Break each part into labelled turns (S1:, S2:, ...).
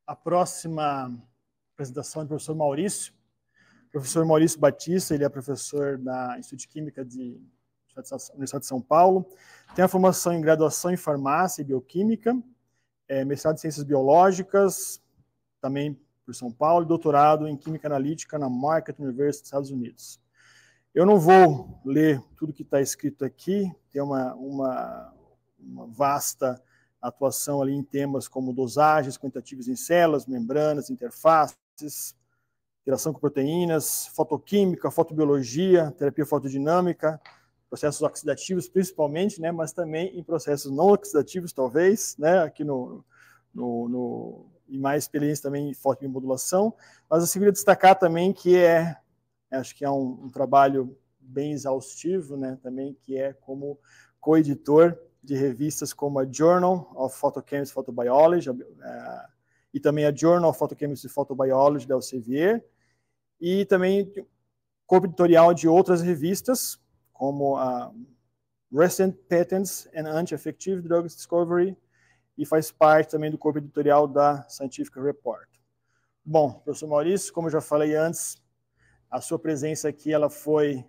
S1: A próxima apresentação é do professor Maurício. Professor Maurício Batista, ele é professor da Instituto de Química da Universidade de São Paulo. Tem a formação em graduação em farmácia e bioquímica, mestrado em ciências biológicas, também por São Paulo, e doutorado em química analítica na Marquette University dos Estados Unidos. Eu não vou ler tudo que está escrito aqui, tem uma vasta atuação ali em temas como dosagens quantitativas em células, membranas, interfaces, interação com proteínas, fotoquímica, fotobiologia, terapia fotodinâmica, processos oxidativos principalmente, né, mas também em processos não oxidativos, talvez, né, aqui e mais experiência também em fotobiomodulação, mas eu queria destacar também que acho que é um trabalho bem exaustivo, né, também, que é como coeditor de revistas como a Journal of Photochemistry and Photobiology, e também a Journal of Photochemistry and Photobiology da Elsevier, e também corpo editorial de outras revistas, como a Recent Patents and Anti-Effective Drugs Discovery, e faz parte também do corpo editorial da Scientific Report. Bom, professor Maurício, como eu já falei antes, a sua presença aqui ela foi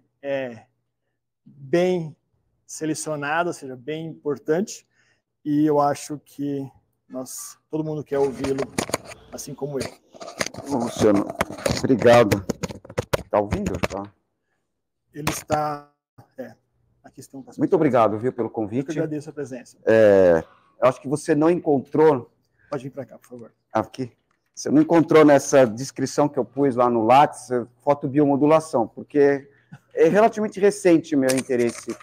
S1: bem selecionada, ou seja, bem importante, e eu acho que todo mundo quer ouvi-lo, assim como eu.
S2: Luciano, obrigado. Está ouvindo? Tá.
S1: Ele está... aqui está um...
S2: Muito obrigado, viu, pelo convite.
S1: Eu agradeço a presença.
S2: Eu acho que você não encontrou...
S1: Pode vir para cá, por favor.
S2: Aqui. Você não encontrou nessa descrição que eu pus lá no Lattes, fotobiomodulação, porque é relativamente recente o meu interesse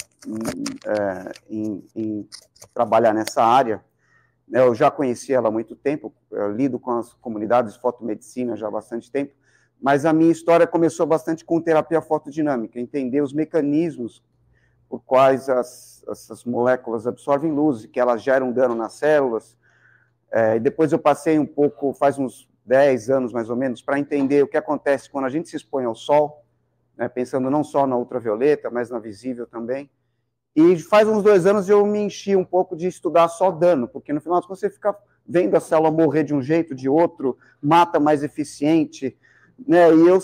S2: em trabalhar nessa área. Eu já conheci ela há muito tempo, eu lido com as comunidades de fotomedicina já há bastante tempo, mas a minha história começou bastante com terapia fotodinâmica, entender os mecanismos por quais essas moléculas absorvem luz e que elas geram dano nas células. E depois eu passei um pouco, faz uns 10 anos mais ou menos, para entender o que acontece quando a gente se expõe ao sol, né, pensando não só na ultravioleta, mas na visível também. E faz uns 2 anos eu me enchi um pouco de estudar só dano, porque no final você fica vendo a célula morrer de um jeito, de outro, mata mais eficiente, né?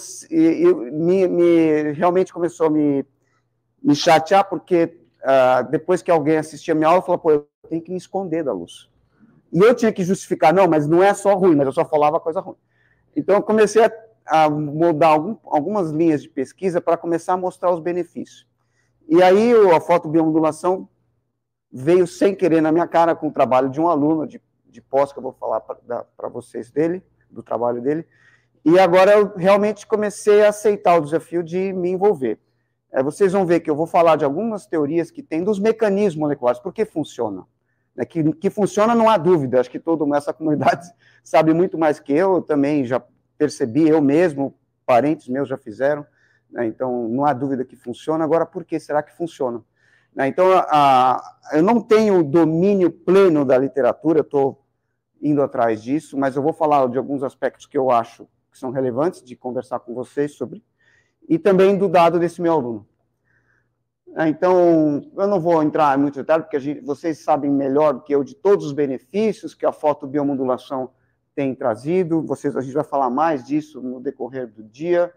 S2: E realmente começou a me chatear, porque depois que alguém assistia a minha aula, eu falava, pô, eu tenho que me esconder da luz. E eu tinha que justificar, não, mas não é só ruim, mas eu só falava coisa ruim. Então eu comecei a mudar algumas linhas de pesquisa para começar a mostrar os benefícios. E aí a fotobiomodulação veio sem querer na minha cara com o trabalho de um aluno de pós, que eu vou falar para vocês do trabalho dele, e agora eu realmente comecei a aceitar o desafio de me envolver. Vocês vão ver que eu vou falar de algumas teorias que tem dos mecanismos moleculares, por que funciona. Que funciona não há dúvida, acho que toda essa comunidade sabe muito mais que eu também já percebi, eu mesmo, parentes meus já fizeram, né, então não há dúvida que funciona. Agora, por que será que funciona? Então, eu não tenho domínio pleno da literatura, estou indo atrás disso, mas eu vou falar de alguns aspectos que eu acho que são relevantes de conversar com vocês sobre, e também do dado desse meu aluno. Então, eu não vou entrar em muito detalhe, porque vocês sabem melhor do que eu de todos os benefícios que a fotobiomodulação tem trazido, a gente vai falar mais disso no decorrer do dia,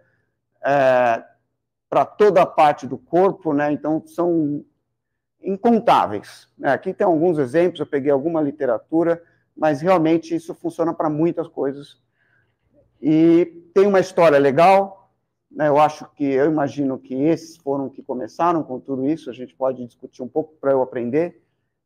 S2: para toda a parte do corpo, né? Então, são incontáveis. Aqui tem alguns exemplos, eu peguei alguma literatura, mas realmente isso funciona para muitas coisas. E tem uma história legal, né? Eu imagino que esses foram que começaram com tudo isso, a gente pode discutir um pouco para eu aprender.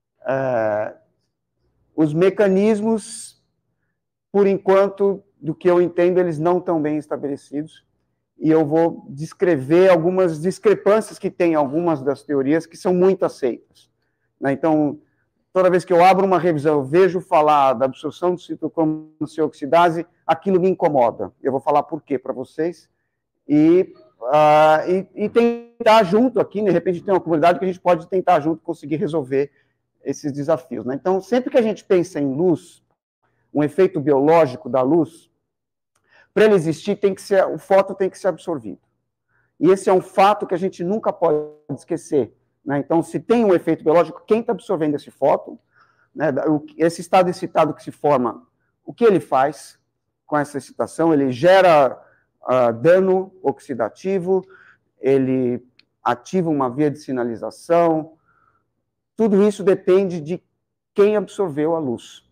S2: Os mecanismos, por enquanto, do que eu entendo, eles não estão bem estabelecidos, e eu vou descrever algumas discrepâncias que tem em algumas das teorias que são muito aceitas. Então, toda vez que eu abro uma revisão, eu vejo falar da absorção de citocromo oxidase, aquilo me incomoda. Eu vou falar por quê para vocês, e tentar junto aqui, de repente tem uma comunidade que a gente pode tentar junto conseguir resolver esses desafios. Então, sempre que a gente pensa em luz, um efeito biológico da luz, para ele existir, o fóton tem que ser absorvido. E esse é um fato que a gente nunca pode esquecer. Né? Então, se tem um efeito biológico, quem está absorvendo esse fóton, né, esse estado excitado que se forma O que ele faz com essa excitação? Ele gera dano oxidativo, ele ativa uma via de sinalização. Tudo isso depende de quem absorveu a luz.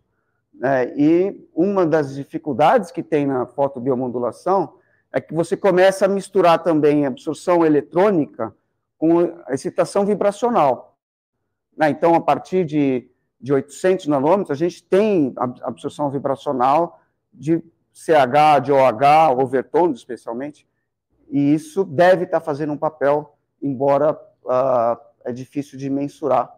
S2: E uma das dificuldades que tem na fotobiomodulação é que você começa a misturar também a absorção eletrônica com a excitação vibracional. Então, a partir de 800 nanômetros, a gente tem absorção vibracional de CH, de OH, overtones especialmente, e isso deve estar fazendo um papel, embora é difícil de mensurar.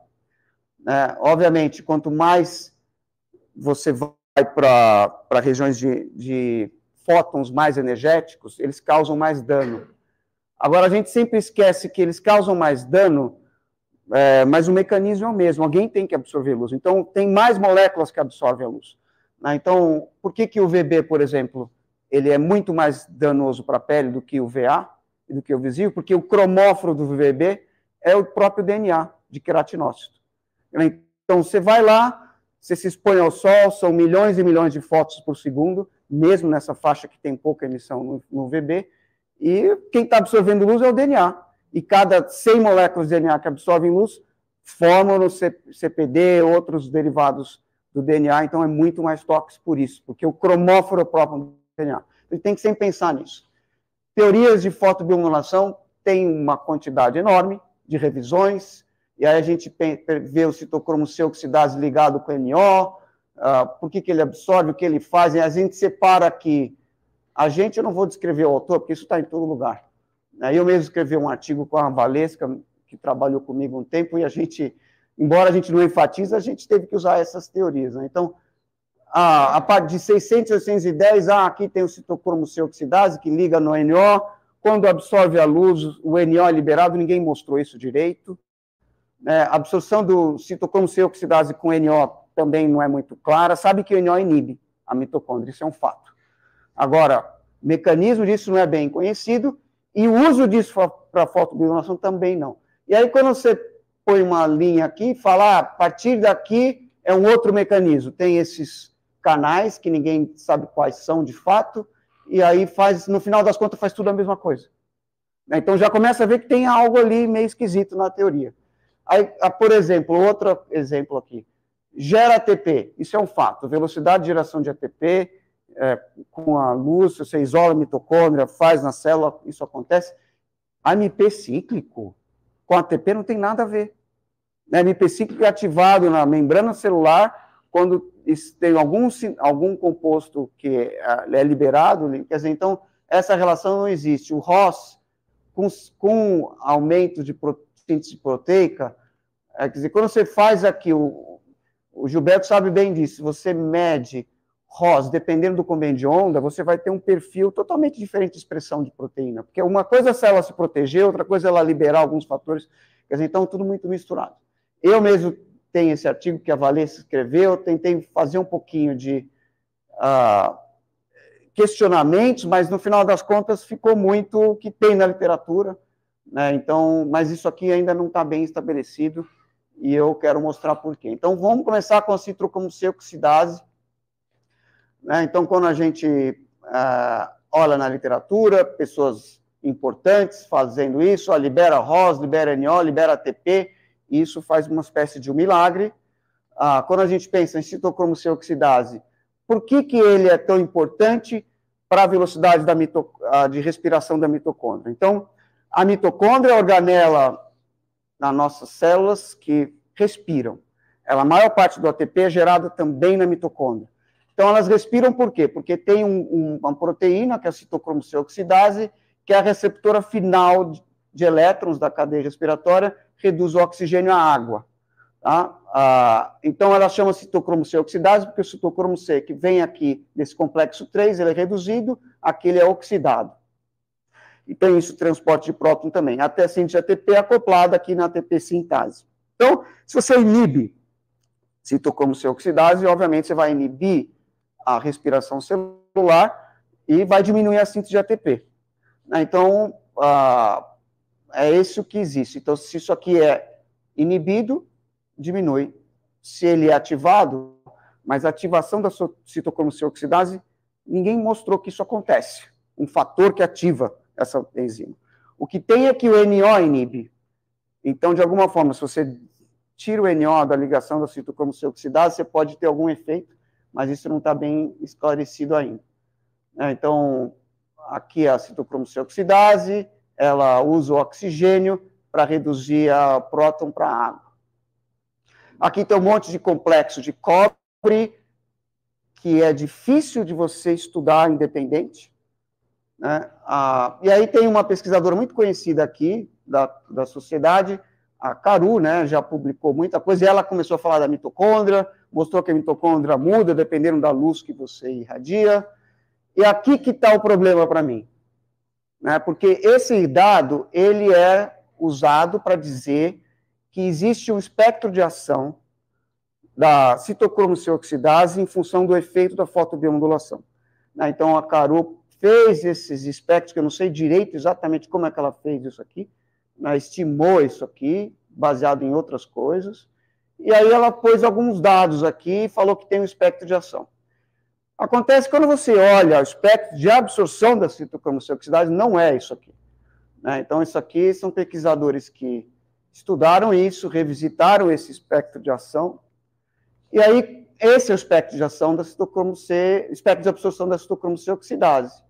S2: Obviamente, quanto mais você vai para regiões de fótons mais energéticos, eles causam mais dano. Agora, a gente sempre esquece que eles causam mais dano, mas o mecanismo é o mesmo, alguém tem que absorver luz. Então, tem mais moléculas que absorvem a luz. Então, por que o VB, por exemplo, ele é muito mais danoso para a pele do que o VA, e do que o visível? Porque o cromóforo do VB é o próprio DNA de queratinócito. Então, você vai lá, você se expõe ao sol, são milhões e milhões de fótons por segundo, mesmo nessa faixa que tem pouca emissão no VB, e quem está absorvendo luz é o DNA. E cada 100 moléculas de DNA que absorvem luz formam no CPD, outros derivados do DNA, então é muito mais tóxico por isso, porque o cromóforo é o próprio DNA. Ele tem que sempre pensar nisso. Teorias de fotobiomodulação têm uma quantidade enorme de revisões, e aí a gente vê o citocromo C oxidase ligado com o NO, por que ele absorve, o que ele faz, e a gente separa aqui. Eu não vou descrever o autor, porque isso está em todo lugar. Eu mesmo escrevi um artigo com a Valesca, que trabalhou comigo um tempo, e a gente, embora a gente não enfatize, a gente teve que usar essas teorias. Então, a parte de 600 a 610, aqui tem o citocromo C oxidase, que liga no NO, quando absorve a luz, o NO é liberado, ninguém mostrou isso direito. A absorção do citocromo C oxidase com NO também não é muito clara, sabe que o NO inibe a mitocôndria, isso é um fato. Agora, o mecanismo disso não é bem conhecido, e o uso disso para fotobiomodulação também não. E aí, quando você põe uma linha aqui e fala, a partir daqui é um outro mecanismo, tem esses canais que ninguém sabe quais são de fato, e aí no final das contas, faz tudo a mesma coisa. Então, já começa a ver que tem algo ali meio esquisito na teoria. Aí, por exemplo, outro exemplo aqui, gera ATP, isso é um fato, velocidade de geração de ATP, com a luz, você isola a mitocôndria, faz na célula, isso acontece. AMP cíclico com ATP não tem nada a ver. AMP cíclico é ativado na membrana celular quando tem algum composto que é liberado, quer dizer, então, essa relação não existe. O ROS, com aumento de síntese proteica, quer dizer, quando você faz aqui, o Gilberto sabe bem disso, você mede ROS, dependendo do convênio de onda, você vai ter um perfil totalmente diferente de expressão de proteína, porque uma coisa é a célula se proteger, outra coisa é ela liberar alguns fatores, quer dizer, então, tudo muito misturado. Eu mesmo tenho esse artigo que a Valesca escreveu, tentei fazer um pouquinho de questionamentos, mas no final das contas ficou muito o que tem na literatura, então, mas isso aqui ainda não está bem estabelecido, e eu quero mostrar por quê. Então, vamos começar com a citocromo C oxidase. Então, quando a gente olha na literatura, pessoas importantes fazendo isso, libera ROS, libera NO, libera ATP, e isso faz uma espécie de um milagre. Quando a gente pensa em citocromo C oxidase, por que ele é tão importante para a velocidade de respiração da mitocôndria? Então, a mitocôndria é a organela nas nossas células que respiram. A maior parte do ATP é gerada também na mitocôndria. Então, elas respiram por quê? Porque tem uma proteína, que é a citocromo C oxidase, que é a receptora final de elétrons da cadeia respiratória, reduz o oxigênio à água. Tá? Então, ela chama citocromo C oxidase, porque o citocromo C, que vem aqui nesse complexo 3, ele é reduzido, aqui ele é oxidado. E tem isso, transporte de próton também. Até a síntese de ATP é acoplada aqui na ATP sintase. Então, se você inibe citocromo C oxidase, obviamente você vai inibir a respiração celular e vai diminuir a síntese de ATP. Então, é esse o que existe. Então, se isso aqui é inibido, diminui. Se ele é ativado, mas a ativação da citocromo C oxidase, ninguém mostrou que isso acontece. Um fator que ativa essa enzima. O que tem é que o NO inibe. Então, de alguma forma, se você tira o NO da ligação da citocromo C oxidase, você pode ter algum efeito, mas isso não está bem esclarecido ainda. Então, aqui é a citocromo C oxidase, ela usa o oxigênio para reduzir a próton para água. Aqui tem um monte de complexo de cobre, que é difícil de você estudar independente. Né? E aí tem uma pesquisadora muito conhecida aqui, da sociedade, a Caru, né, já publicou muita coisa, e ela começou a falar da mitocôndria, mostrou que a mitocôndria muda dependendo da luz que você irradia. E aqui que está o problema para mim. Né? Porque esse dado, ele é usado para dizer que existe um espectro de ação da citocromo C oxidase em função do efeito da fotobiomodulação. Então, a Caru fez esses espectros, que eu não sei direito exatamente como é que ela fez isso aqui, mas estimou isso aqui, baseado em outras coisas, e aí ela pôs alguns dados aqui e falou que tem um espectro de ação. Acontece que quando você olha o espectro de absorção da citocromo C oxidase, não é isso aqui. Então, isso aqui são pesquisadores que estudaram isso, revisitaram esse espectro de ação, e aí esse é o espectro de ação da citocromo C, espectro de absorção da citocromo C oxidase.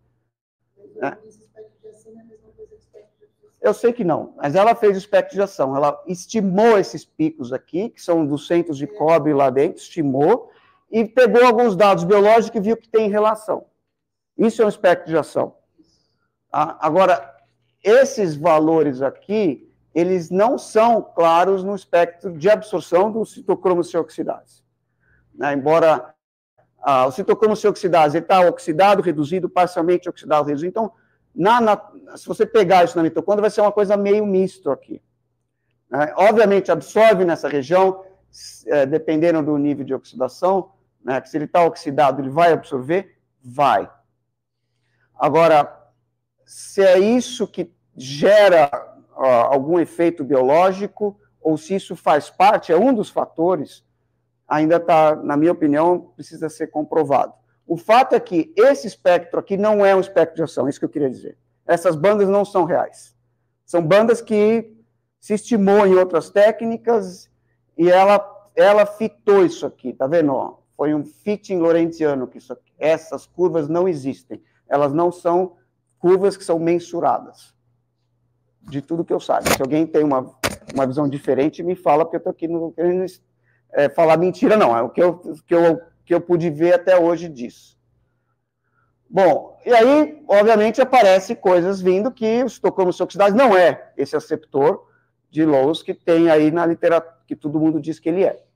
S2: Eu sei que não, mas ela fez o espectro de ação, ela estimou esses picos aqui, que são dos centros de cobre lá dentro, estimou, e pegou alguns dados biológicos e viu que tem relação. Isso é um espectro de ação. Agora, esses valores aqui, eles não são claros no espectro de absorção do citocromo C oxidase. Embora o citocromo C oxidase está oxidado, reduzido, parcialmente oxidado, reduzido. Então, se você pegar isso na mitocôndria, vai ser uma coisa meio misto aqui. Obviamente, absorve nessa região, dependendo do nível de oxidação, que se ele está oxidado, ele vai absorver? Vai. Agora, se é isso que gera algum efeito biológico, ou se isso faz parte, é um dos fatores, ainda está, na minha opinião, precisa ser comprovado. O fato é que esse espectro aqui não é um espectro de ação, é isso que eu queria dizer. Essas bandas não são reais. São bandas que se estimou em outras técnicas e ela fitou isso aqui, tá vendo? Foi um fitting lorentziano, que essas curvas não existem. Elas não são curvas que são mensuradas. De tudo que eu saiba. Se alguém tem uma visão diferente, me fala, porque eu estou aqui não querendo falar mentira, não. É o que eu pude ver até hoje disso. Bom, e aí, obviamente, aparecem coisas vindo que o citocromo C oxidase não é esse aceptor de Lowes que tem aí na literatura, que todo mundo diz que ele é.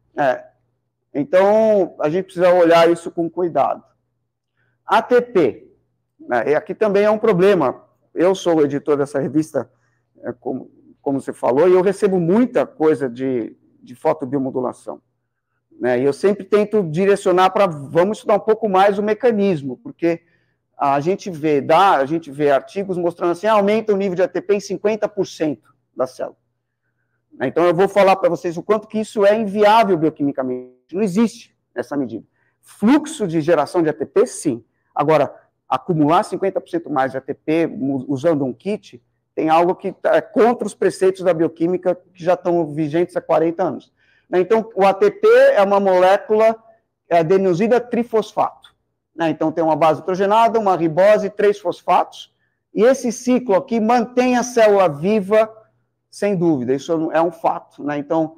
S2: Então, a gente precisa olhar isso com cuidado. ATP. E aqui também é um problema. Eu sou o editor dessa revista, como você falou, e eu recebo muita coisa de fotobiomodulação. E eu sempre tento direcionar para, vamos estudar um pouco mais o mecanismo, porque a gente vê artigos mostrando assim, aumenta o nível de ATP em 50% da célula. Então, eu vou falar para vocês o quanto que isso é inviável bioquimicamente. Não existe essa medida. Fluxo de geração de ATP, sim. Agora, acumular 50% mais de ATP usando um kit, tem algo que é contra os preceitos da bioquímica que já estão vigentes há 40 anos. Então, o ATP é uma molécula adenosida trifosfato. Então, tem uma base nitrogenada, uma ribose e 3 fosfatos, e esse ciclo aqui mantém a célula viva, sem dúvida, isso é um fato. Então,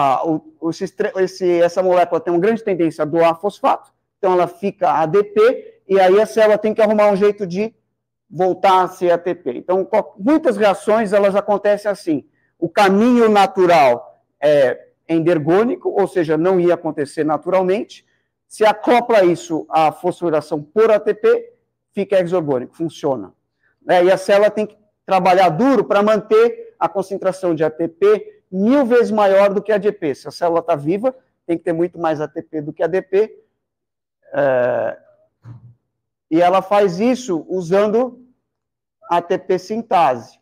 S2: essa molécula tem uma grande tendência a doar fosfato, então ela fica ADP, e aí a célula tem que arrumar um jeito de voltar a ser ATP. Então, muitas reações, elas acontecem assim. O caminho natural é endergônico, ou seja, não ia acontecer naturalmente. Se acopla isso à fosforilação por ATP, fica exorgônico, funciona. E a célula tem que trabalhar duro para manter a concentração de ATP 1000 vezes maior do que a ADP. Se a célula está viva, tem que ter muito mais ATP do que ADP. E ela faz isso usando ATP sintase.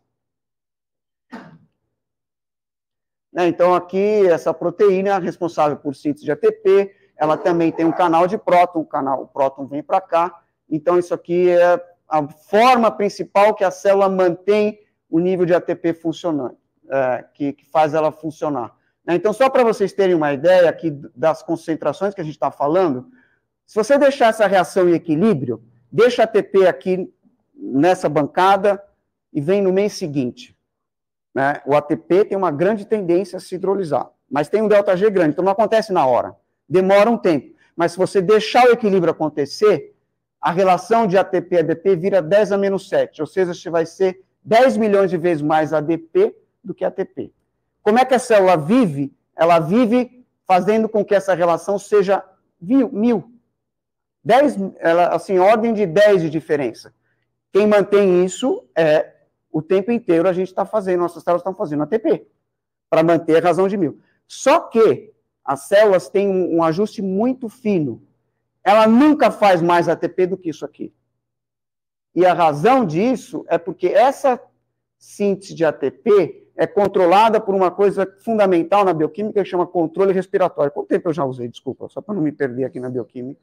S2: Então, aqui, essa proteína é responsável por síntese de ATP, ela também tem um canal de próton, o próton vem para cá, então isso aqui é a forma principal que a célula mantém o nível de ATP funcionando, que faz ela funcionar. Então, só para vocês terem uma ideia aqui das concentrações que a gente está falando, se você deixar essa reação em equilíbrio, deixa ATP aqui nessa bancada e vem no mês seguinte. Né? O ATP tem uma grande tendência a se hidrolisar, mas tem um ΔG grande, então não acontece na hora. Demora um tempo. Mas se você deixar o equilíbrio acontecer, a relação de ATP a ADP vira 10 a menos 7, ou seja, você vai ser 10 milhões de vezes mais ADP do que ATP. Como é que a célula vive? Ela vive fazendo com que essa relação seja 1000. 10, assim, ordem de 10 de diferença. Quem mantém isso é o tempo inteiro a gente está fazendo, nossas células estão fazendo ATP, para manter a razão de 1000. Só que as células têm um ajuste muito fino. Ela nunca faz mais ATP do que isso aqui. E a razão disso é porque essa síntese de ATP é controlada por uma coisa fundamental na bioquímica que chama controle respiratório. Quanto tempo eu já usei? Desculpa, só para não me perder aqui na bioquímica.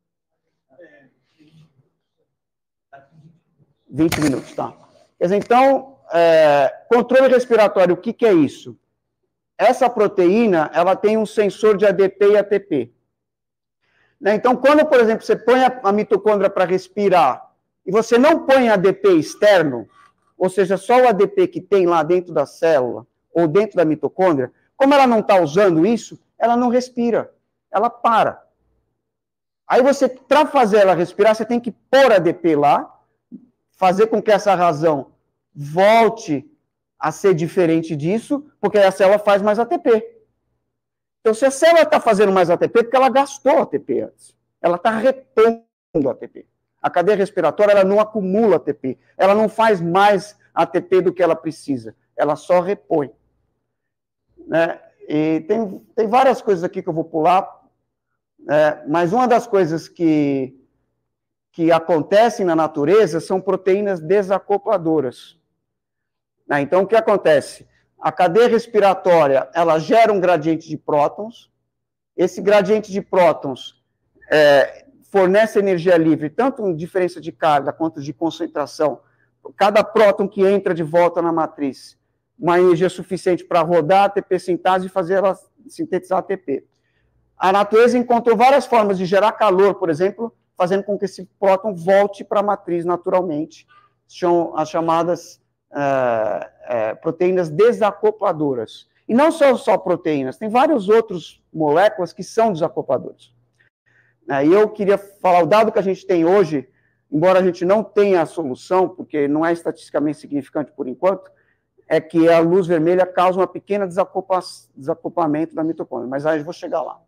S2: 20 minutos, tá. Quer dizer, então, controle respiratório, o que é isso? Essa proteína, ela tem um sensor de ADP e ATP. Né? Então, quando, por exemplo, você põe a mitocôndria para respirar e você não põe ADP externo, ou seja, só o ADP que tem lá dentro da célula ou dentro da mitocôndria, como ela não está usando isso, ela não respira, ela para. Aí você, para fazer ela respirar, você tem que pôr ADP lá, fazer com que essa razão volte a ser diferente disso, porque aí a célula faz mais ATP. Então, se a célula está fazendo mais ATP, é porque ela gastou ATP antes. Ela está repondo ATP. A cadeia respiratória, ela não acumula ATP. Ela não faz mais ATP do que ela precisa. Ela só repõe. Né? E tem várias coisas aqui que eu vou pular, mas uma das coisas que acontecem na natureza são proteínas desacopladoras. Então, o que acontece? A cadeia respiratória, ela gera um gradiente de prótons. Esse gradiente de prótons fornece energia livre, tanto em diferença de carga quanto de concentração. Cada próton que entra de volta na matriz, uma energia suficiente para rodar a ATP sintase e fazer ela sintetizar ATP. A natureza encontrou várias formas de gerar calor, por exemplo, fazendo com que esse próton volte para a matriz naturalmente. São as chamadas proteínas desacopladoras. E não só proteínas, tem várias outras moléculas que são desacopladoras. E eu queria falar, o dado que a gente tem hoje, embora a gente não tenha a solução, porque não é estatisticamente significante por enquanto, é que a luz vermelha causa uma pequena desacoplamento da mitocôndria, mas aí eu vou chegar lá.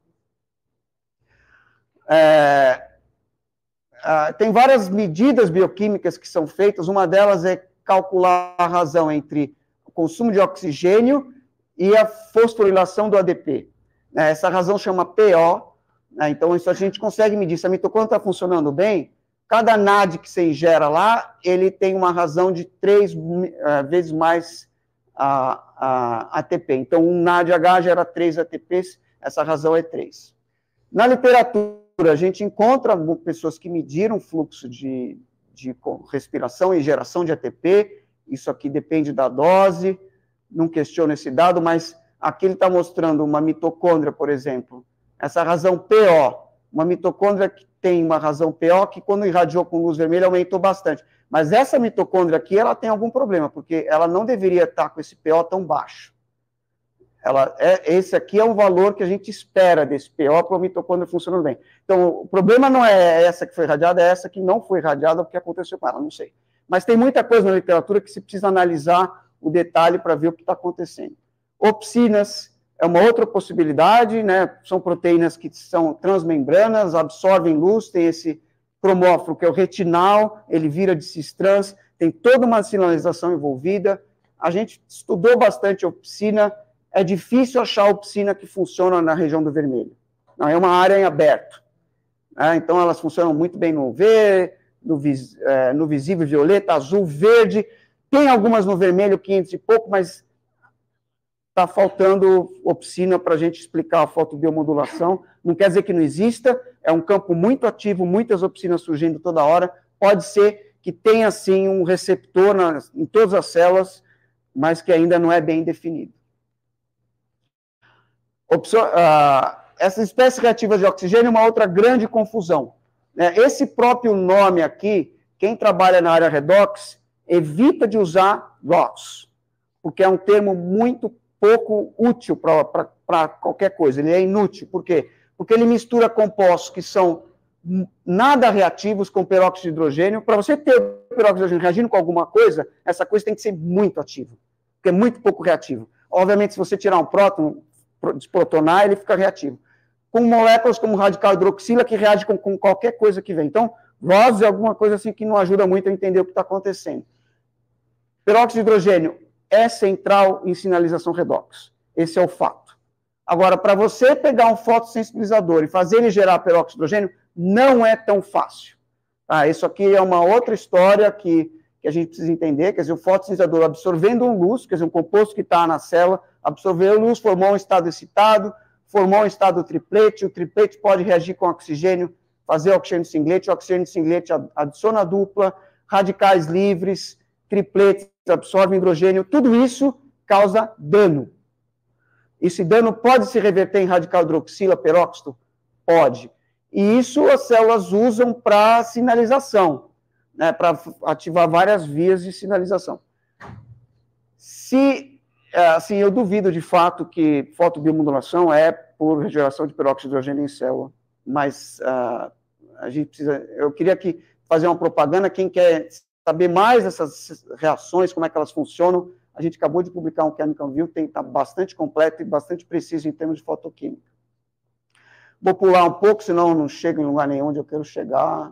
S2: Tem várias medidas bioquímicas que são feitas, uma delas é calcular a razão entre o consumo de oxigênio e a fosforilação do ADP. Essa razão chama PO, então isso a gente consegue medir. Se a mitocôndria está funcionando bem, cada NAD que você ingera lá, ele tem uma razão de 3 vezes mais ATP. Então, um NADH gera 3 ATPs, essa razão é 3. Na literatura, a gente encontra pessoas que mediram o fluxo de respiração e geração de ATP, isso aqui depende da dose, não questiono esse dado, mas aqui ele está mostrando uma mitocôndria, por exemplo, essa razão PO, uma mitocôndria que tem uma razão PO que quando irradiou com luz vermelha aumentou bastante, mas essa mitocôndria aqui, ela tem algum problema, porque ela não deveria estar com esse PO tão baixo. Esse aqui é o valor que a gente espera desse PO para a mitocôndria funcionando bem. Então, o problema não é essa que foi irradiada, é essa que não foi irradiada, o que aconteceu com ela, não sei. Mas tem muita coisa na literatura que se precisa analisar o detalhe para ver o que está acontecendo. Opsinas é uma outra possibilidade, né? São proteínas que são transmembranas, absorvem luz, tem esse cromóforo que é o retinal, ele vira de cis-trans, tem toda uma sinalização envolvida. A gente estudou bastante opsina. É difícil achar a opsina que funciona na região do vermelho. Não, é uma área em aberto. Então, elas funcionam muito bem no UV, no visível violeta, azul, verde. Tem algumas no vermelho, 500 e pouco, mas está faltando opsina para a gente explicar a fotobiomodulação. Não quer dizer que não exista, é um campo muito ativo, muitas opsinas surgindo toda hora. Pode ser que tenha, sim, um receptor em todas as células, mas que ainda não é bem definido. Essas espécies reativas de oxigênio é uma outra grande confusão. Esse próprio nome aqui, quem trabalha na área redox, evita de usar ROX, porque é um termo muito pouco útil para qualquer coisa, ele é inútil. Por quê? Porque ele mistura compostos que são nada reativos com peróxido de hidrogênio. Para você ter peróxido de hidrogênio reagindo com alguma coisa, essa coisa tem que ser muito ativa, porque é muito pouco reativo. Obviamente, se você tirar um próton, desprotonar, ele fica reativo. Com moléculas como radical hidroxila, que reage com qualquer coisa que vem. Então, ROS é alguma coisa assim que não ajuda muito a entender o que está acontecendo. Peróxido de hidrogênio é central em sinalização redox. Esse é o fato. Agora, para você pegar um fotossensibilizador e fazer ele gerar peróxido de hidrogênio, não é tão fácil. Isso aqui é uma outra história que a gente precisa entender. Quer dizer, o fotossensibilizador absorvendo luz, quer dizer, um composto que está na célula, absorveu luz, formou um estado excitado, formou um estado triplete, o triplete pode reagir com oxigênio, fazer oxigênio singlete, o oxigênio singlete adiciona dupla, radicais livres, tripletes absorvem hidrogênio, tudo isso causa dano. Esse dano pode se reverter em radical hidroxila, peróxido? Pode. E isso as células usam para sinalização, né, para ativar várias vias de sinalização. Assim, eu duvido de fato que fotobiomodulação é por geração de peróxido de hidrogênio em célula, mas a gente precisa. Eu queria aqui fazer uma propaganda. Quem quer saber mais dessas reações, como é que elas funcionam, a gente acabou de publicar um Chemical View, está bastante completo e bastante preciso em termos de fotoquímica. Vou pular um pouco, senão eu não chego em lugar nenhum onde eu quero chegar.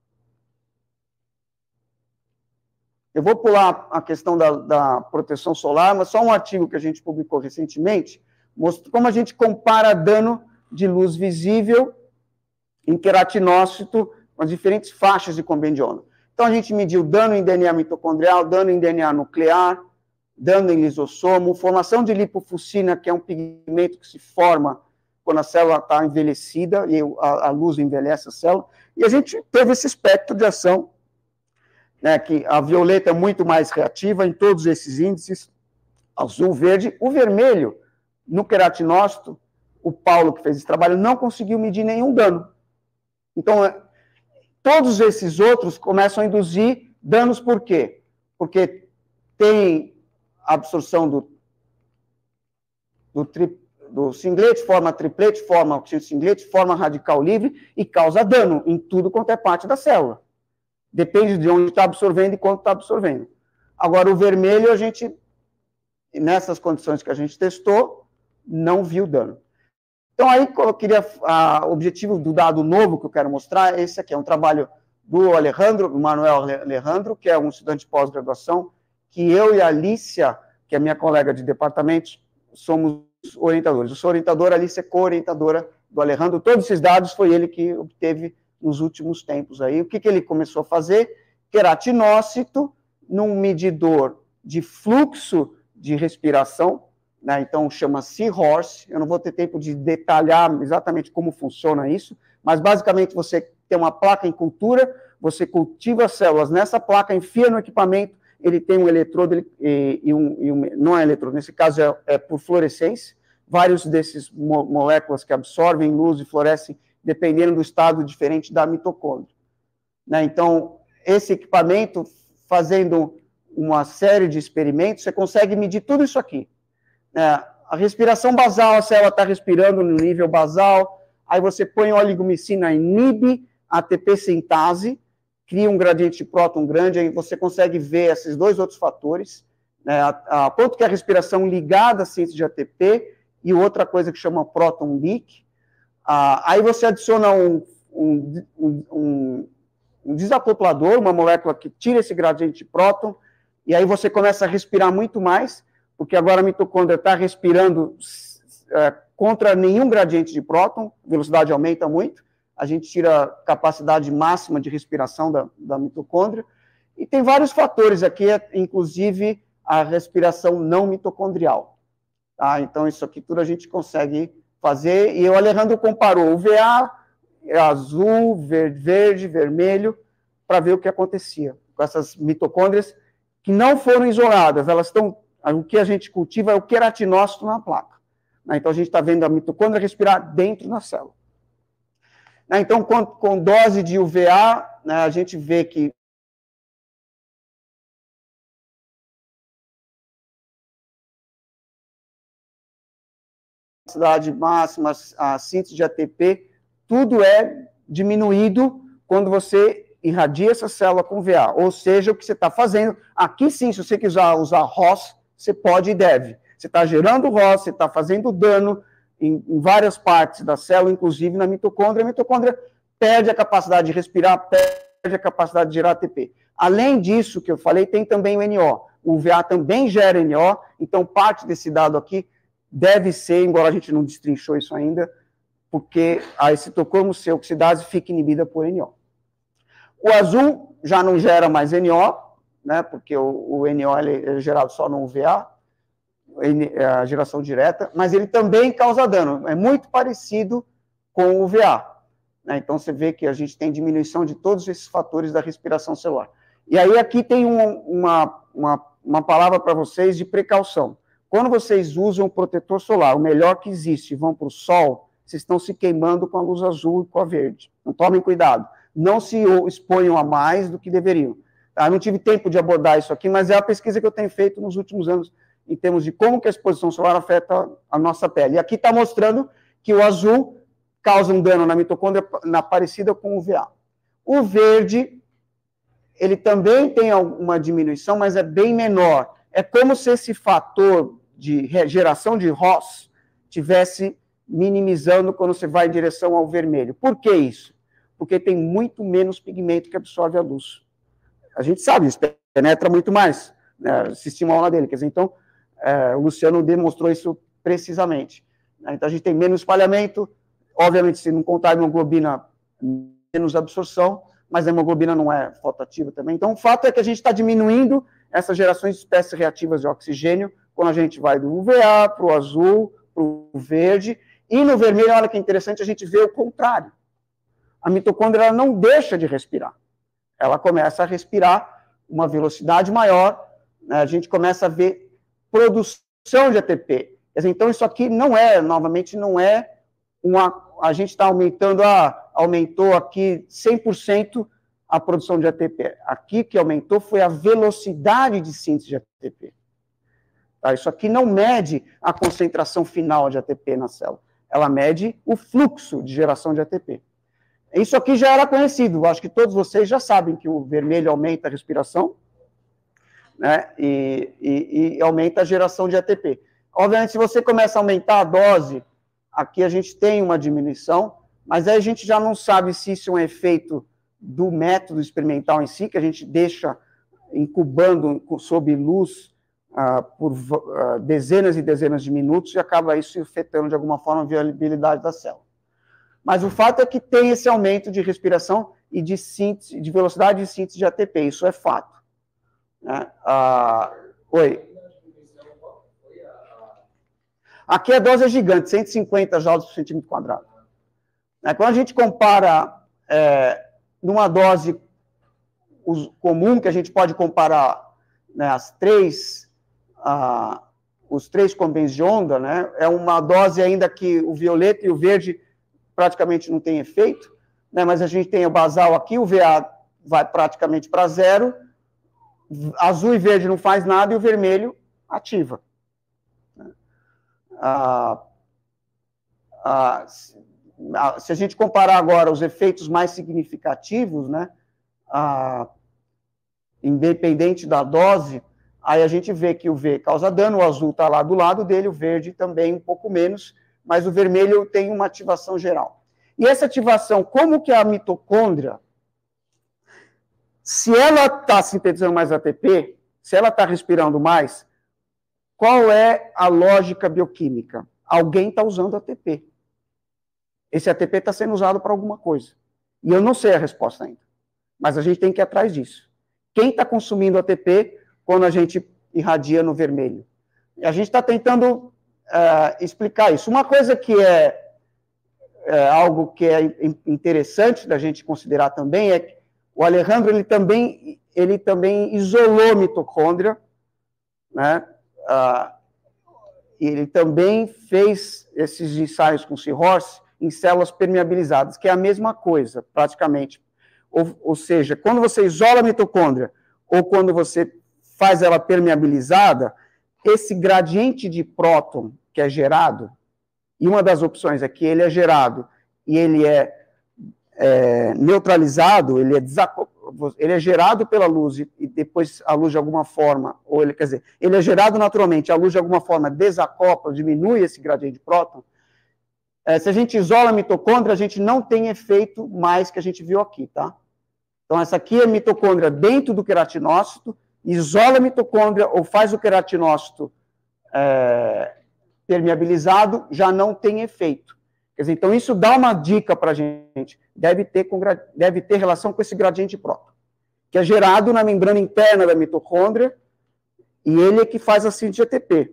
S2: Eu vou pular a questão da proteção solar, mas só um artigo que a gente publicou recentemente, mostra como a gente compara dano de luz visível em queratinócito com as diferentes faixas de combendiona. Então, a gente mediu dano em DNA mitocondrial, dano em DNA nuclear, dano em lisossomo, formação de lipofuscina, que é um pigmento que se forma quando a célula está envelhecida, e a luz envelhece a célula, e a gente teve esse espectro de ação, né, que a violeta é muito mais reativa em todos esses índices, azul, verde. O vermelho, no queratinócito, o Paulo, que fez esse trabalho, não conseguiu medir nenhum dano. Então, todos esses outros começam a induzir danos, por quê? Porque tem absorção do singlete, forma triplete, forma oxigênio singlete, forma radical livre e causa dano em tudo quanto é parte da célula. Depende de onde está absorvendo e quanto está absorvendo. Agora, o vermelho, a gente, nessas condições que a gente testou, não viu dano. Então, aí, eu queria, o objetivo do dado novo que eu quero mostrar, esse aqui é um trabalho do Alejandro, do Manuel Alejandro, que é um estudante de pós-graduação, que eu e a Alicia, que é minha colega de departamento, somos orientadores. Eu sou orientadora, a Alicia é co-orientadora do Alejandro. Todos esses dados foi ele que obteve nos últimos tempos aí. O que ele começou a fazer? Queratinócito num medidor de fluxo de respiração, né? Então chama Seahorse. Eu não vou ter tempo de detalhar exatamente como funciona isso, mas basicamente você tem uma placa em cultura, você cultiva as células nessa placa, enfia no equipamento, ele tem um eletrodo não é eletrodo, nesse caso é por fluorescência, vários desses moléculas que absorvem luz e fluorescem dependendo do estado diferente da mitocôndria, né? Então, esse equipamento, fazendo uma série de experimentos, você consegue medir tudo isso aqui. A respiração basal, a célula está respirando no nível basal, aí você põe oligomicina, inibe a ATP sintase, cria um gradiente de próton grande, aí você consegue ver esses dois outros fatores, né? Quanto que é a respiração ligada à síntese de ATP, e outra coisa que chama próton leak. Aí você adiciona um desacoplador, uma molécula que tira esse gradiente de próton, e aí você começa a respirar muito mais, porque agora a mitocôndria está respirando contra nenhum gradiente de próton, a velocidade aumenta muito, a gente tira a capacidade máxima de respiração da mitocôndria, e tem vários fatores aqui, inclusive a respiração não mitocondrial. Então, isso aqui tudo a gente consegue fazer, e o Alejandro comparou o VA, azul, verde, vermelho, para ver o que acontecia com essas mitocôndrias que não foram isoladas, elas estão, o que a gente cultiva é o queratinócito na placa. Então, a gente está vendo a mitocôndria respirar dentro da célula. Então, com dose de UVA, a gente vê que a capacidade máxima, a síntese de ATP, tudo é diminuído quando você irradia essa célula com VA. Ou seja, o que você está fazendo, aqui sim, se você quiser usar ROS, você pode e deve. Você está gerando ROS, você está fazendo dano em várias partes da célula, inclusive na mitocôndria. A mitocôndria perde a capacidade de respirar, perde a capacidade de gerar ATP. Além disso, que eu falei, tem também o NO. O VA também gera NO, então parte desse dado aqui deve ser, embora a gente não destrinchou isso ainda, porque a citocromo-C-oxidase fica inibida por NO. O azul já não gera mais NO, né, porque o NO ele é gerado só no UVA, a geração direta, mas ele também causa dano, é muito parecido com o UVA. Né, então, você vê que a gente tem diminuição de todos esses fatores da respiração celular. E aí, aqui tem uma palavra para vocês de precaução. Quando vocês usam o protetor solar, o melhor que existe, vão para o sol, vocês estão se queimando com a luz azul e com a verde. Então, tomem cuidado. Não se exponham a mais do que deveriam. Tá? Não tive tempo de abordar isso aqui, mas é a pesquisa que eu tenho feito nos últimos anos em termos de como que a exposição solar afeta a nossa pele. E aqui está mostrando que o azul causa um dano na mitocôndria parecida com o VA. O verde, ele também tem uma diminuição, mas é bem menor. É como se esse fator de geração de ROS tivesse minimizando quando você vai em direção ao vermelho. Por que isso? Porque tem muito menos pigmento que absorve a luz. A gente sabe, isso penetra muito mais, né, se estima a aula dele. Quer dizer, então, o Luciano demonstrou isso precisamente. Então, a gente tem menos espalhamento, obviamente, se não contar a hemoglobina, menos absorção, mas a hemoglobina não é fotoativa também. Então, o fato é que a gente está diminuindo essas gerações de espécies reativas de oxigênio quando a gente vai do UVA para o azul, para o verde, e no vermelho, olha que interessante, a gente vê o contrário. A mitocôndria ela não deixa de respirar. Ela começa a respirar uma velocidade maior, né, a gente começa a ver produção de ATP. Quer dizer, então, isso aqui não é, novamente, não é a gente está aumentando, aumentou aqui 100% a produção de ATP. Aqui que aumentou foi a velocidade de síntese de ATP. Tá? Isso aqui não mede a concentração final de ATP na célula. Ela mede o fluxo de geração de ATP. Isso aqui já era conhecido. Acho que todos vocês já sabem que o vermelho aumenta a respiração, né, e aumenta a geração de ATP. Obviamente, se você começa a aumentar a dose, aqui a gente tem uma diminuição, mas aí a gente já não sabe se isso é um efeito do método experimental em si, que a gente deixa incubando sob luz por dezenas e dezenas de minutos e acaba isso afetando de alguma forma a viabilidade da célula. Mas o fato é que tem esse aumento de respiração e de síntese, de velocidade de síntese de ATP, isso é fato. Né? Oi. Aqui a dose é gigante, 150 joules por centímetro quadrado. Quando a gente compara numa dose comum, que a gente pode comparar, né, os três combens de onda, né, é uma dose ainda que o violeta e o verde praticamente não tem efeito, né, mas a gente tem o basal aqui, o VA vai praticamente para zero, azul e verde não faz nada e o vermelho ativa. Se a gente comparar agora os efeitos mais significativos, né, independente da dose, aí a gente vê que o V causa dano, o azul está lá do lado dele, o verde também um pouco menos, mas o vermelho tem uma ativação geral. E essa ativação, como que a mitocôndria, se ela está sintetizando mais ATP, se ela está respirando mais, qual é a lógica bioquímica? Alguém está usando ATP. Esse ATP está sendo usado para alguma coisa. E eu não sei a resposta ainda. Mas a gente tem que ir atrás disso. Quem está consumindo ATP quando a gente irradia no vermelho? A gente está tentando explicar isso. Uma coisa que é algo que é interessante da gente considerar também é que o Alejandro ele também isolou a mitocôndria, né? Ele também fez esses ensaios com Seahorse em células permeabilizadas, que é a mesma coisa, praticamente. Ou seja, quando você isola a mitocôndria ou quando você faz ela permeabilizada, esse gradiente de próton que é gerado, e uma das opções é que ele é gerado e ele é neutralizado, ele é gerado pela luz e depois a luz de alguma forma, ou ele, quer dizer, ele é gerado naturalmente, a luz de alguma forma desacopla, diminui esse gradiente de próton. Se a gente isola a mitocôndria, a gente não tem efeito mais que a gente viu aqui, tá? Então, essa aqui é a mitocôndria dentro do queratinócito, isola a mitocôndria ou faz o queratinócito permeabilizado, já não tem efeito. Quer dizer, então, isso dá uma dica para a gente. Deve ter relação com esse gradiente de próton, que é gerado na membrana interna da mitocôndria, e ele é que faz a síntese de ATP.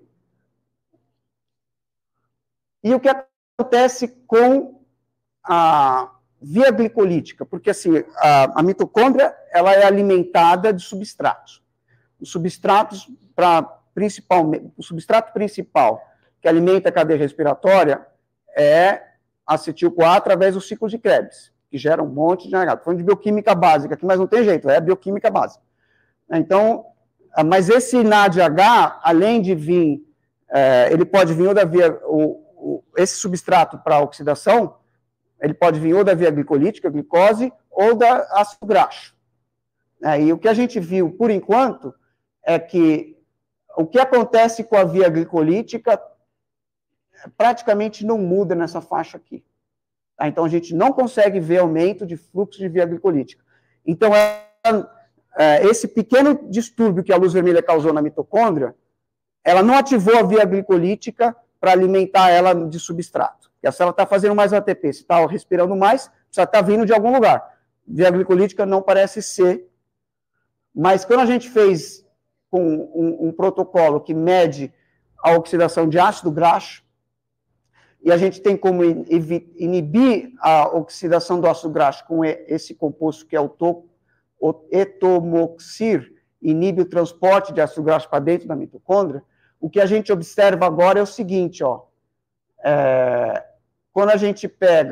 S2: E o que acontece com a via glicolítica? Porque, assim, a mitocôndria, ela é alimentada de substratos. Os substratos, o substrato principal que alimenta a cadeia respiratória é acetil-CoA através do ciclo de Krebs, que gera um monte de NH. Estou falando de bioquímica básica aqui, mas não tem jeito, é bioquímica básica. Então, mas esse NADH, além de vir, ele pode vir ou da via, esse substrato para oxidação, ele pode vir ou da via glicolítica, glicose, ou da ácido graxo. E o que a gente viu, por enquanto, é que o que acontece com a via glicolítica praticamente não muda nessa faixa aqui. Então, a gente não consegue ver aumento de fluxo de via glicolítica. Então, esse pequeno distúrbio que a luz vermelha causou na mitocôndria, ela não ativou a via glicolítica para alimentar ela de substrato. Porque a célula está fazendo mais ATP, se está respirando mais, precisa estar vindo de algum lugar. Via glicolítica não parece ser. Mas quando a gente fez com um protocolo que mede a oxidação de ácido graxo, e a gente tem como inibir a oxidação do ácido graxo com esse composto que é o etomoxir, inibe o transporte de ácido graxo para dentro da mitocôndria, o que a gente observa agora é o seguinte, ó, quando a gente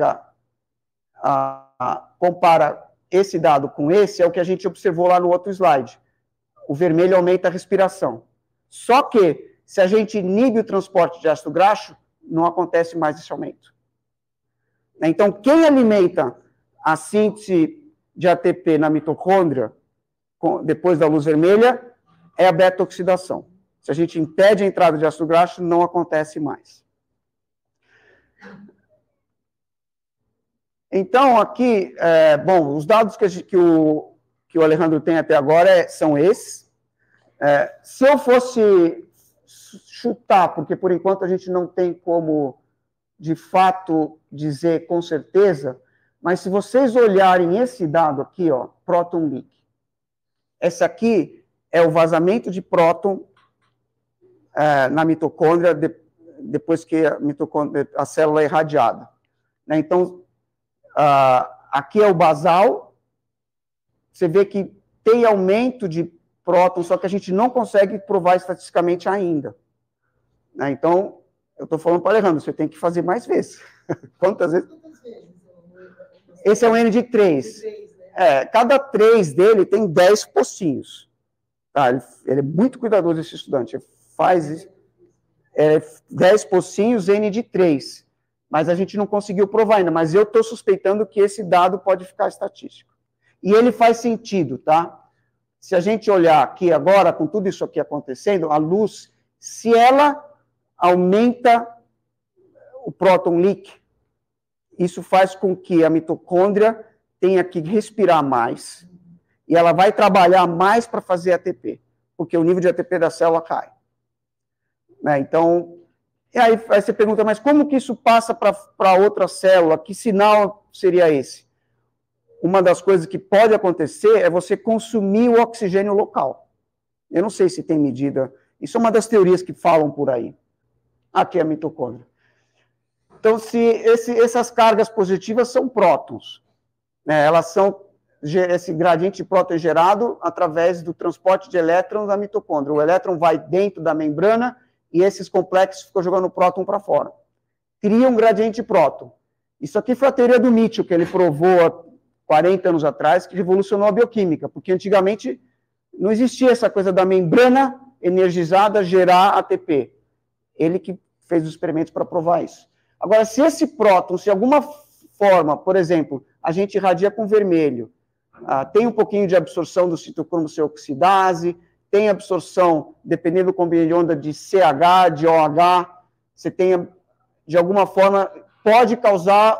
S2: compara esse dado com esse, é o que a gente observou lá no outro slide. O vermelho aumenta a respiração. Só que, se a gente inibe o transporte de ácido graxo, não acontece mais esse aumento. Então, quem alimenta a síntese de ATP na mitocôndria, depois da luz vermelha, é a beta-oxidação. Se a gente impede a entrada de ácido graxo, não acontece mais. Então, aqui, bom, os dados que o Alejandro tem até agora são esses. Se eu fosse chutar, porque por enquanto a gente não tem como, de fato, dizer com certeza, mas se vocês olharem esse dado aqui, ó, próton leak, esse aqui é o vazamento de próton na mitocôndria depois que a célula é irradiada. Então, aqui é o basal, você vê que tem aumento de prótons, só que a gente não consegue provar estatisticamente ainda. Então, eu estou falando para o Alejandro, você tem que fazer mais vezes. Quantas vezes? Esse é um N de 3. Cada 3 dele tem 10 pocinhos. Tá? Ele é muito cuidadoso, esse estudante. Ele faz 10 pocinhos, N de 3. Mas a gente não conseguiu provar ainda. Mas eu estou suspeitando que esse dado pode ficar estatístico. E ele faz sentido, tá? Se a gente olhar aqui agora, com tudo isso aqui acontecendo, a luz, se ela aumenta o próton leak, isso faz com que a mitocôndria tenha que respirar mais, e ela vai trabalhar mais para fazer ATP, porque o nível de ATP da célula cai. Então, e aí você pergunta, mas como que isso passa para outra célula? Que sinal seria esse? Uma das coisas que pode acontecer é você consumir o oxigênio local. Eu não sei se tem medida, isso é uma das teorias que falam por aí. Aqui é a mitocôndria. Então, essas cargas positivas são prótons, né? Elas são esse gradiente de próton é gerado através do transporte de elétrons à mitocôndria. O elétron vai dentro da membrana e esses complexos ficam jogando o próton para fora. Cria um gradiente de próton. Isso aqui foi a teoria do Mitchell, que ele provou há 40 anos atrás, que revolucionou a bioquímica, porque antigamente não existia essa coisa da membrana energizada gerar ATP. Ele que fez os experimentos para provar isso. Agora, se esse próton, se de alguma forma, por exemplo, a gente irradia com vermelho, tem um pouquinho de absorção do citocromo C oxidase, tem absorção, dependendo do componente de onda, de CH, de OH, você tem, de alguma forma, pode causar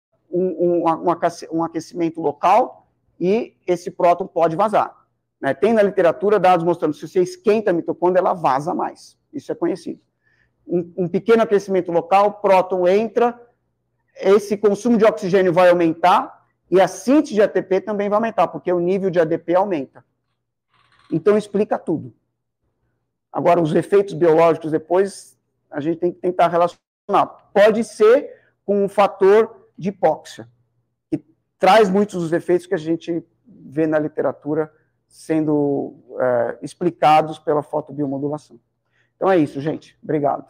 S2: um aquecimento local e esse próton pode vazar. Né? Tem na literatura dados mostrando que se você esquenta a mitocôndria, ela vaza mais. Isso é conhecido. Um pequeno aquecimento local, o próton entra, esse consumo de oxigênio vai aumentar e a síntese de ATP também vai aumentar, porque o nível de ADP aumenta. Então, explica tudo. Agora, os efeitos biológicos depois, a gente tem que tentar relacionar. Pode ser com um fator de hipóxia, que traz muitos dos efeitos que a gente vê na literatura sendo explicados pela fotobiomodulação. Então, é isso, gente. Obrigado.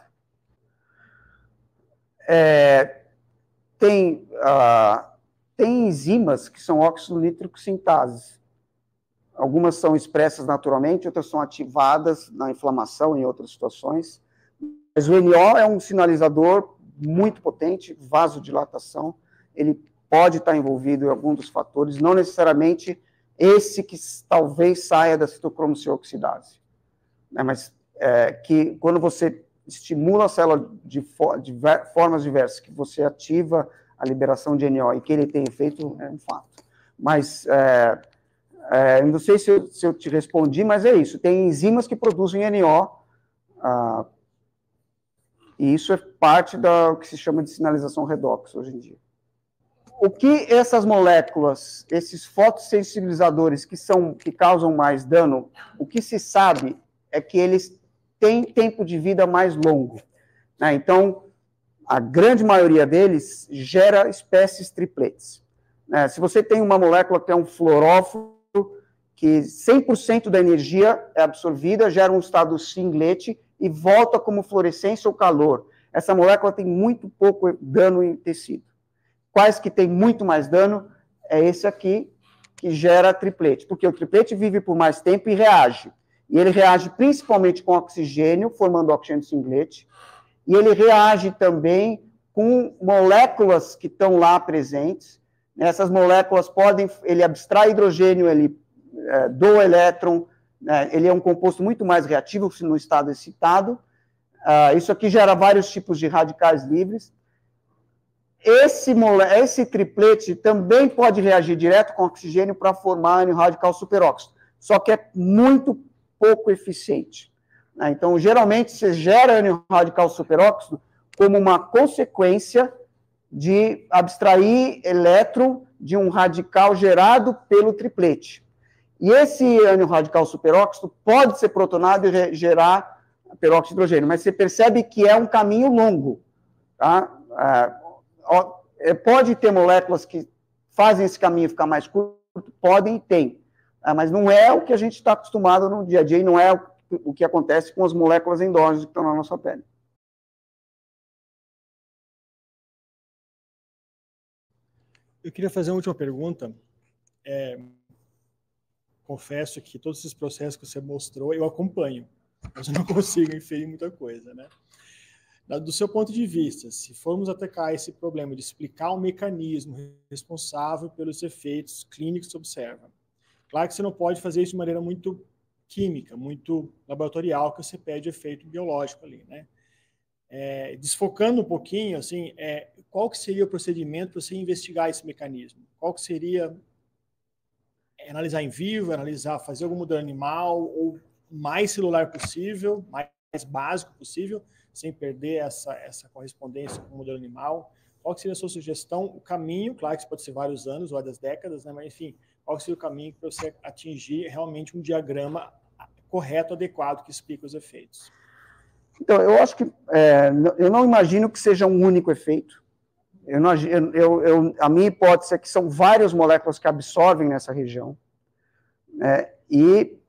S2: Tem enzimas que são óxido nítrico sintases. Algumas são expressas naturalmente, outras são ativadas na inflamação em outras situações. Mas o NO é um sinalizador muito potente, vasodilatação. Ele pode estar envolvido em algum dos fatores, não necessariamente esse que talvez saia da citocromo C oxidase. Né, mas que quando você estimula a célula de formas diversas, que você ativa a liberação de NO e que ele tem efeito, é um fato. Mas, não sei se eu te respondi, mas é isso. Tem enzimas que produzem NO, e isso é parte do que se chama de sinalização redox hoje em dia. O que essas moléculas, esses fotossensibilizadores que causam mais dano, o que se sabe é que eles têm tempo de vida mais longo. Né? Então, a grande maioria deles gera espécies tripletes. Se você tem uma molécula que é um fluoróforo, que 100% da energia é absorvida, gera um estado singlete e volta como fluorescência ou calor. Essa molécula tem muito pouco dano em tecido. Quais que tem muito mais dano? É esse aqui, que gera triplete, porque o triplete vive por mais tempo e reage. E ele reage principalmente com oxigênio, formando oxigênio singlete, e ele reage também com moléculas que estão lá presentes. Essas moléculas ele abstrai hidrogênio, ele doa elétron, ele é um composto muito mais reativo no estado excitado. Isso aqui gera vários tipos de radicais livres. Esse triplete também pode reagir direto com oxigênio para formar ânion radical superóxido, só que é muito pouco eficiente. Então, geralmente, você gera ânion radical superóxido como uma consequência de abstrair elétron de um radical gerado pelo triplete. E esse ânion radical superóxido pode ser protonado e gerar peróxido de hidrogênio, mas você percebe que é um caminho longo. Tá? Pode ter moléculas que fazem esse caminho ficar mais curto, podem e tem, mas não é o que a gente está acostumado no dia a dia e não é o que acontece com as moléculas endógenas que estão na nossa pele.
S1: Eu queria fazer uma última pergunta. Confesso que todos esses processos que você mostrou, eu acompanho, mas eu não consigo inferir muita coisa, né? Do seu ponto de vista, se formos atacar esse problema de explicar o mecanismo responsável pelos efeitos clínicos que se observa, claro que você não pode fazer isso de maneira muito química, muito laboratorial, que você pede efeito biológico ali, né? Desfocando um pouquinho, assim, qual que seria o procedimento para você investigar esse mecanismo? Qual que seria analisar em vivo, fazer algum modelo animal, ou mais celular possível, mais básico possível, sem perder essa correspondência com o modelo animal? Qual que seria a sua sugestão? O caminho, claro que isso pode ser vários anos, várias décadas, né? Mas, enfim, qual que seria o caminho para você atingir realmente um diagrama correto, adequado, que explica os efeitos?
S2: Então, eu acho que eu não imagino que seja um único efeito. A minha hipótese é que são várias moléculas que absorvem nessa região, né, e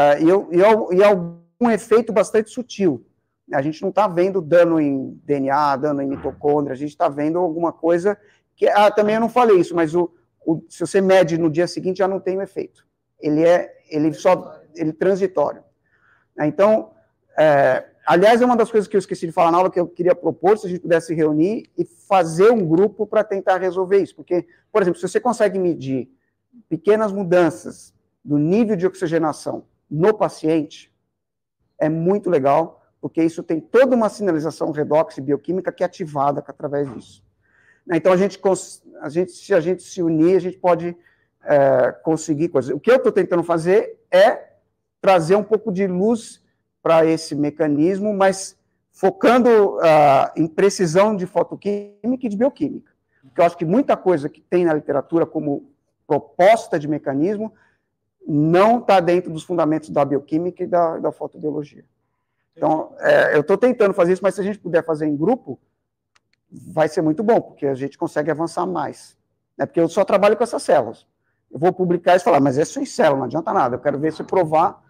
S2: algum efeito bastante sutil. A gente não está vendo dano em DNA, dano em mitocôndria, a gente está vendo alguma coisa que... também eu não falei isso, mas se você mede no dia seguinte, já não tem o efeito. Ele é transitório. Então, aliás, é uma das coisas que eu esqueci de falar na aula, que eu queria propor, se a gente pudesse se reunir e fazer um grupo para tentar resolver isso. Porque, por exemplo, se você consegue medir pequenas mudanças do nível de oxigenação no paciente, é muito legal, porque isso tem toda uma sinalização redox bioquímica que é ativada através disso. Então, se a gente se unir, a gente pode conseguir coisas. O que eu estou tentando fazer é trazer um pouco de luz para esse mecanismo, mas focando em precisão de fotoquímica e de bioquímica. Porque eu acho que muita coisa que tem na literatura como proposta de mecanismo não está dentro dos fundamentos da bioquímica e da fotobiologia. Então, eu estou tentando fazer isso, mas se a gente puder fazer em grupo, vai ser muito bom, porque a gente consegue avançar mais. Porque eu só trabalho com essas células. Eu vou publicar isso e falar, mas é só em célula, não adianta nada. Eu quero ver se provar